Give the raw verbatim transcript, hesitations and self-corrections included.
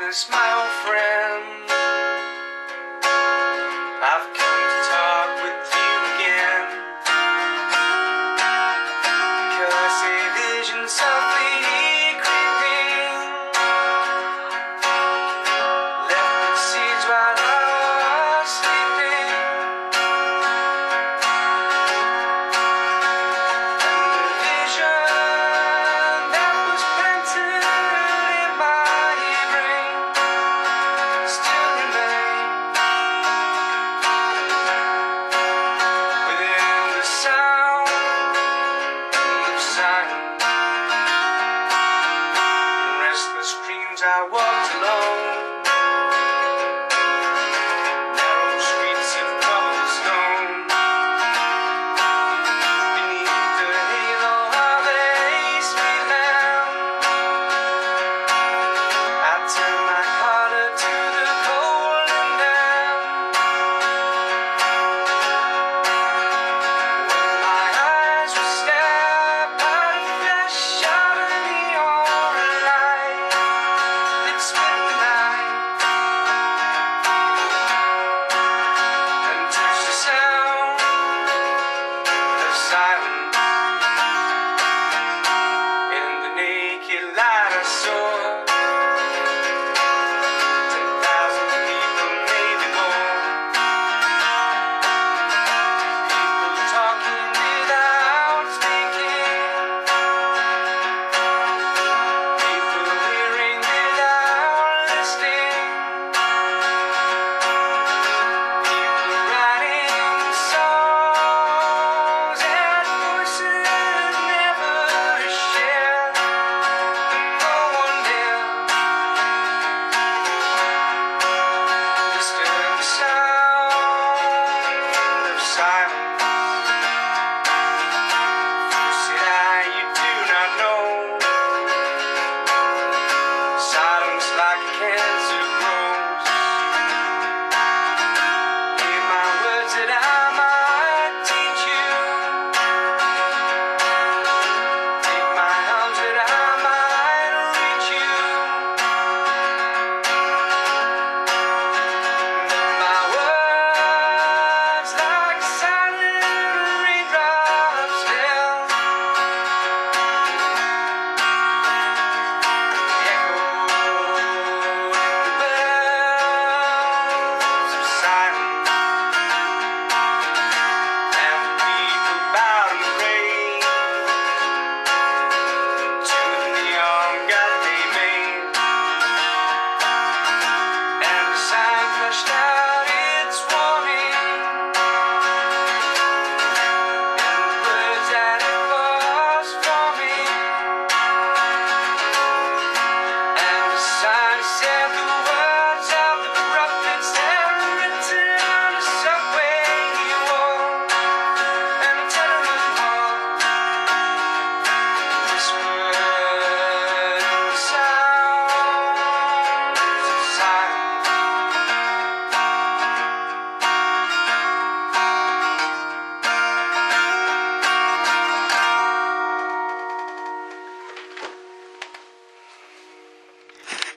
darkness, my old friend, I've come to talk with you again, because a vision softly creeping left the seeds while I was sleeping, and the vision that was planted in my brain still remains within the sound of silence. In restless dreams I walked alone, narrow streets of cobblestone, beneath the halo of a street lamp. I turned my collar to the cold and damp. When my eyes were stabbed by the flash of a neon light that split the night and touched the sound of silence. In the naked light I saw ten thousand people, maybe more. People talking without speaking, people hearing without listening, people writing songs and voices never shared, and no one dared disturb the sound of silence.